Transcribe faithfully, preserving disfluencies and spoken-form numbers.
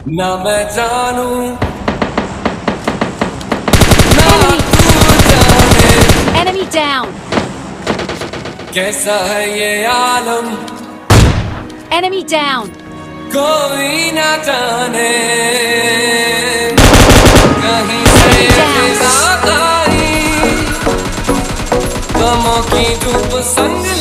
ना मैं जानू ना तू जाने Enemy down! कैसा है ये आलम Enemy down! कोई ना जाने कहीं से फिजा आई गमों की धूप संग